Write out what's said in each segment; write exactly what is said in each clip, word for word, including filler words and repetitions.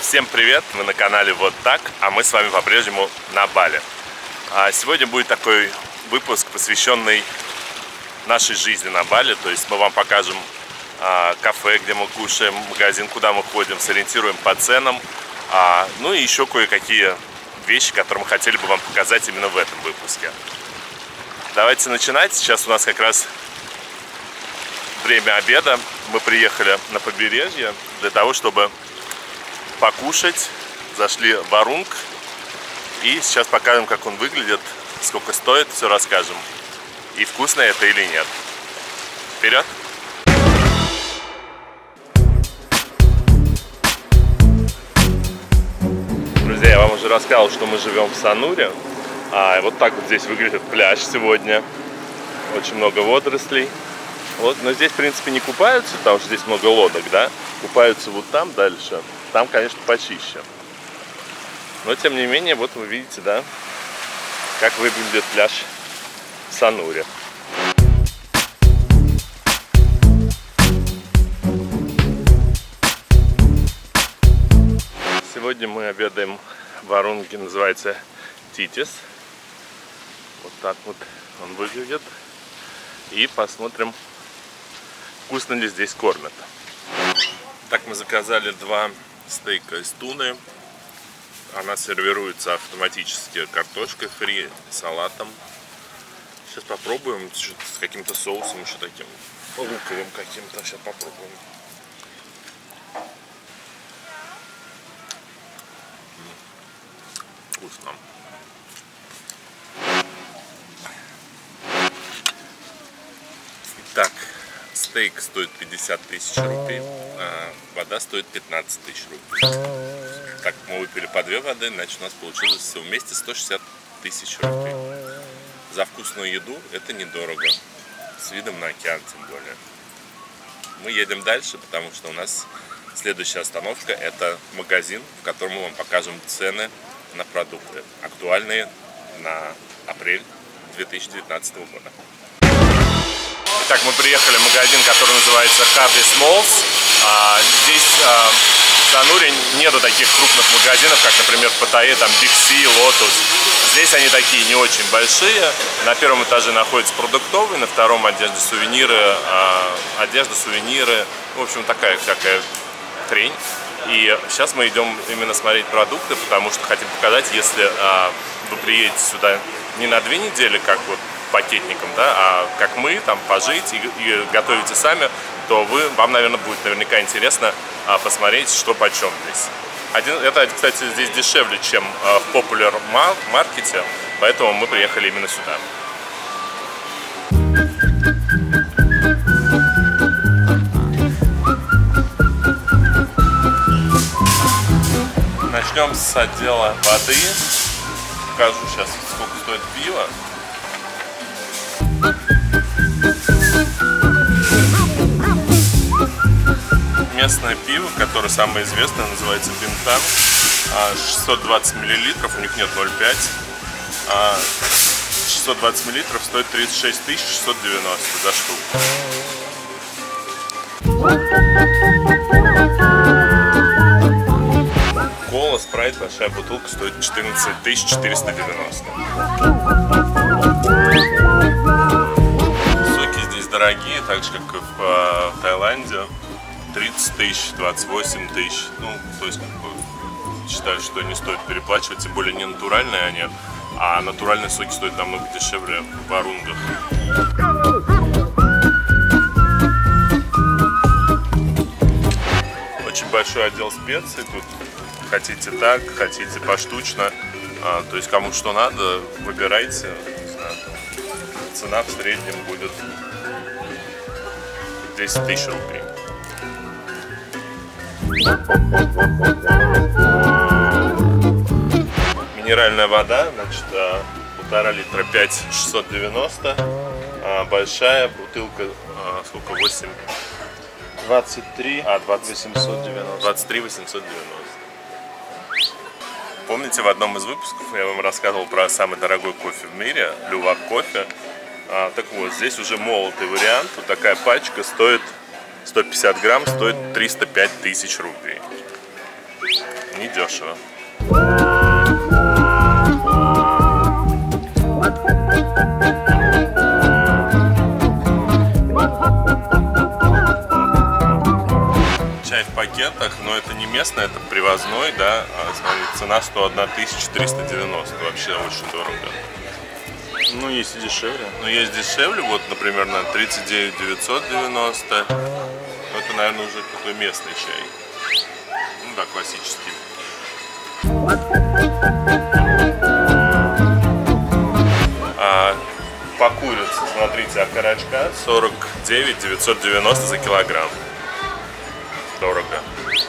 Всем привет! Мы на канале Вот Так, а мы с вами по-прежнему на Бали. А сегодня будет такой выпуск, посвященный нашей жизни на Бали. То есть мы вам покажем а, кафе, где мы кушаем, магазин, куда мы ходим, сориентируем по ценам. А, ну и еще кое-какие вещи, которые мы хотели бы вам показать именно в этом выпуске. Давайте начинать. Сейчас у нас как раз время обеда. Мы приехали на побережье для того, чтобы покушать. Зашли в Варунг. И сейчас покажем, как он выглядит, сколько стоит, все расскажем. И вкусно это или нет. Вперед! Друзья, я вам уже рассказал, что мы живем в Сануре. А вот так вот здесь выглядит пляж сегодня. Очень много водорослей. Вот, но здесь, в принципе, не купаются, потому что здесь много лодок, да? Купаются вот там дальше. Там, конечно, почище. Но, тем не менее, вот вы видите, да, как выглядит пляж в Сануре. Сегодня мы обедаем в Варунге, называется Титис. Вот так вот он выглядит. И посмотрим, вкусно ли здесь кормят. Так, мы заказали два стейка из туны. Она сервируется автоматически картошкой фри, салатом. Сейчас попробуем с каким-то соусом еще таким луковым каким-то. Сейчас попробуем. Вкусно. Так, стейк стоит пятьдесят тысяч рупий, а вода стоит пятнадцать тысяч рупий. Так, мы выпили по две воды, значит у нас получилось все вместе сто шестьдесят тысяч рупий. За вкусную еду это недорого, с видом на океан тем более. Мы едем дальше, потому что у нас следующая остановка — это магазин, в котором мы вам покажем цены на продукты, актуальные на апрель две тысячи девятнадцатого года. Итак, мы приехали в магазин, который называется Harvest Malls. А, здесь а, в Сануре нету таких крупных магазинов, как, например, в Паттайе, там Big C, Lotus. Здесь они такие не очень большие. На первом этаже находится продуктовый, на втором одежда, сувениры, а, одежда, сувениры. В общем, такая всякая хрень. И сейчас мы идем именно смотреть продукты, потому что хотим показать, если а, вы приедете сюда не на две недели, как вот пакетником, да, а как мы, там, пожить и, и готовите сами, то вы, вам, наверное, будет наверняка интересно а, посмотреть, что почем здесь. Один, это, кстати, здесь дешевле, чем а, в Popular Market, поэтому мы приехали именно сюда. Начнем с отдела воды. Покажу сейчас, сколько стоит пиво. Местное пиво, которое самое известное, называется Бинтан, шестьсот двадцать миллилитров, у них нет ноль пять, шестьсот двадцать миллилитров стоит тридцать шесть тысяч шестьсот девяносто за штуку. Кола, спрайт, большая бутылка стоит четырнадцать тысяч четыреста девяносто. Соки здесь дорогие, так же как и в э, Таиланде. тридцать тысяч, двадцать восемь тысяч. Ну, то есть, как бы, считали, что не стоит переплачивать, тем более не натуральные они, а натуральные соки стоят намного дешевле в Варунгах. Очень большой отдел специй. Тут хотите так, хотите поштучно. А, то есть, кому что надо, выбирайте. Не знаю, цена в среднем будет десять тысяч рублей. Минеральная вода, значит, полтора литра, пять тысяч шестьсот девяносто, а большая бутылка, а, сколько, восемь? двадцать три, а, двадцать, восемьсот девяносто. двадцать три восемьсот девяносто. Помните, в одном из выпусков я вам рассказывал про самый дорогой кофе в мире, Лювак кофе. А, так вот, здесь уже молотый вариант, вот такая пачка стоит сто пятьдесят грамм, стоит триста пять тысяч рублей. недешево. Чай в пакетах, но это не местный, это привозной, да. Смотри, цена сто одна тысяча триста девяносто, вообще очень дорого. Ну, есть и дешевле. Ну, есть дешевле, вот, например, на тридцать девять девятьсот девяносто. Это, наверное, уже какой местный чай. Ну да, классический. А по курице, смотрите, окорочка сорок девять девятьсот девяносто за килограмм. Дорого.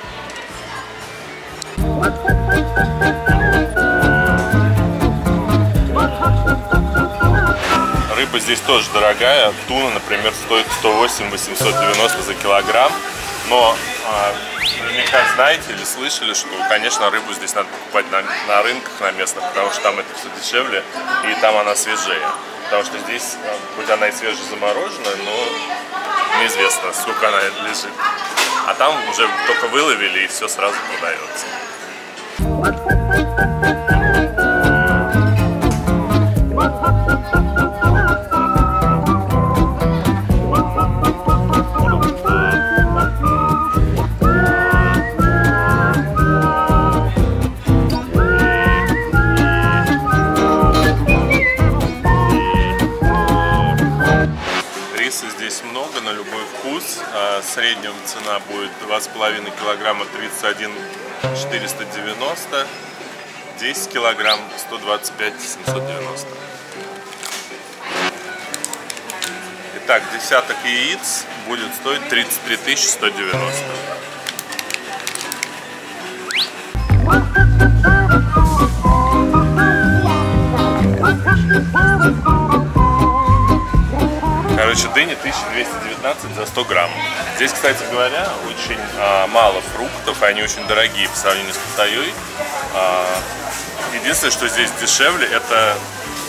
Рыба здесь тоже дорогая. Туна, например, стоит сто восемь восемьсот девяносто за килограмм. Но а, наверняка знаете или слышали, что, конечно, рыбу здесь надо покупать на, на рынках, на местных, потому что там это все дешевле и там она свежее. Потому что здесь, хоть она и свежезамороженная, но неизвестно, сколько она лежит. А там уже только выловили и все сразу продается. Здесь много, на любой вкус. Средняя цена будет два с половиной килограмма тридцать один четыреста девяносто, десять килограмм сто двадцать пять семьсот девяносто. Итак, десяток яиц будет стоить тридцать три тысячи сто девяносто. Короче, дыни тысяча двести девятнадцать за сто грамм. Здесь, кстати говоря, очень а, мало фруктов, они очень дорогие по сравнению с Паттайей. А, единственное, что здесь дешевле, это,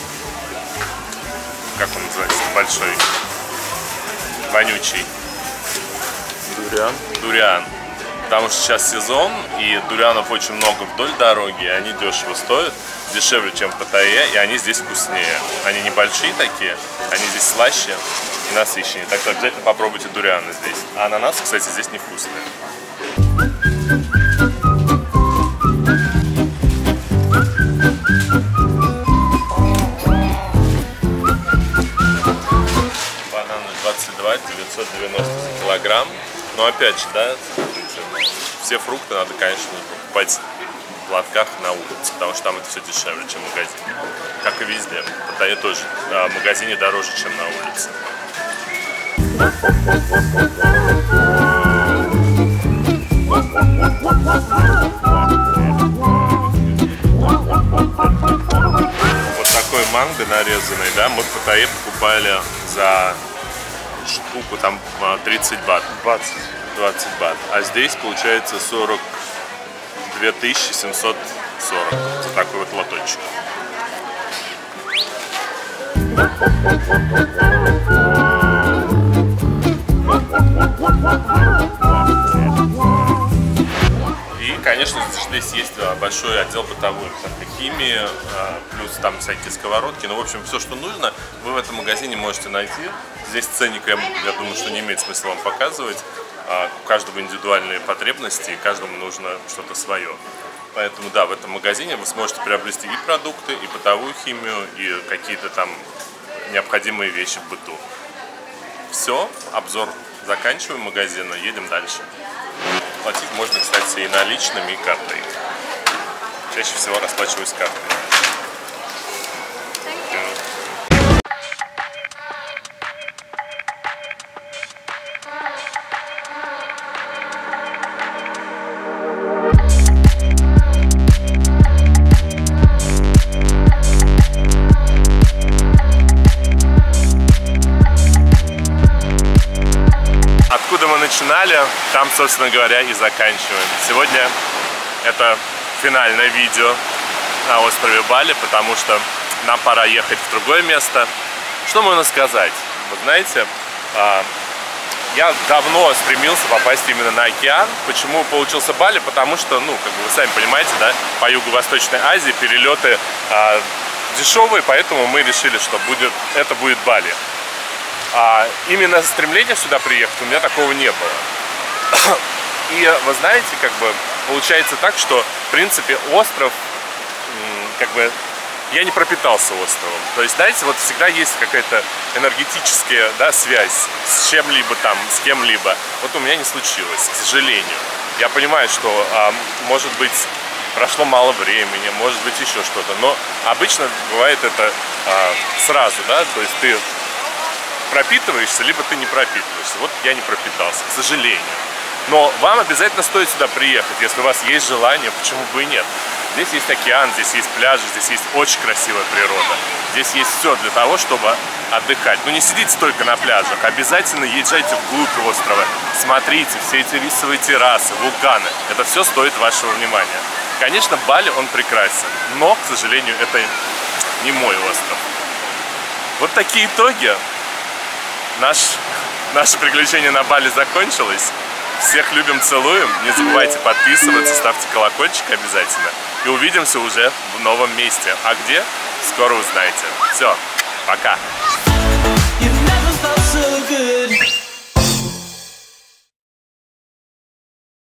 как он называется, большой, вонючий. Дуриан. Дуриан. Потому что сейчас сезон, и дурианов очень много вдоль дороги, и они дешево стоят, дешевле, чем в Паттайе, и они здесь вкуснее. Они небольшие такие, они здесь слаще и насыщеннее. Так что обязательно попробуйте дурианы здесь. А ананасы, кстати, здесь невкусные. Бананы двадцать два девятьсот девяносто за килограмм. Но опять же, да, все фрукты надо, конечно, покупать в лотках на улице, потому что там это все дешевле, чем в магазине. Как и везде. В Паттайе тоже а в магазине дороже, чем на улице. Вот такой манго нарезанный, да, мы в Паттайе покупали за штуку там тридцать бат. двадцать. двадцать бат. А здесь получается сорок две тысячи семьсот сорок за такой вот лоточек. И, конечно, здесь есть большой отдел бытовой химии, плюс там всякие сковородки. Ну, в общем, все, что нужно, вы в этом магазине можете найти. Здесь ценник, я думаю, что не имеет смысла вам показывать. У каждого индивидуальные потребности, и каждому нужно что-то свое. Поэтому, да, в этом магазине вы сможете приобрести и продукты, и бытовую химию, и какие-то там необходимые вещи в быту. Все, обзор заканчиваем магазина, едем дальше. Платить можно, кстати, и наличными, и картой. Чаще всего расплачиваюсь картой. Начинали, там, собственно говоря, и заканчиваем. Сегодня это финальное видео на острове Бали, потому что нам пора ехать в другое место. Что можно сказать? Вы знаете, я давно стремился попасть именно на океан. Почему получился Бали? Потому что, ну, как бы вы сами понимаете, да, по Юго-Восточной Азии перелеты а, дешевые, поэтому мы решили, что будет, это будет Бали. А именно стремление сюда приехать у меня такого не было. И вы знаете, как бы получается так, что в принципе остров, как бы я не пропитался островом. То есть, знаете, вот всегда есть какая-то энергетическая, да, связь с чем-либо там, с кем-либо. Вот у меня не случилось, к сожалению. Я понимаю, что, а, может быть, прошло мало времени, может быть, еще что-то. Но обычно бывает это а, сразу, да, то есть ты пропитываешься, либо ты не пропитываешься. Вот я не пропитался, к сожалению. Но вам обязательно стоит сюда приехать, если у вас есть желание, почему бы и нет. Здесь есть океан, здесь есть пляжи, здесь есть очень красивая природа. Здесь есть все для того, чтобы отдыхать. Но не сидите только на пляжах, обязательно езжайте вглубь острова. Смотрите все эти рисовые террасы, вулканы. Это все стоит вашего внимания. Конечно, Бали, он прекрасен, но, к сожалению, это не мой остров. Вот такие итоги. Наш, наше приключение на Бали закончилось. Всех любим, целуем. Не забывайте подписываться, ставьте колокольчик обязательно. И увидимся уже в новом месте. А где? Скоро узнаете. Все, пока.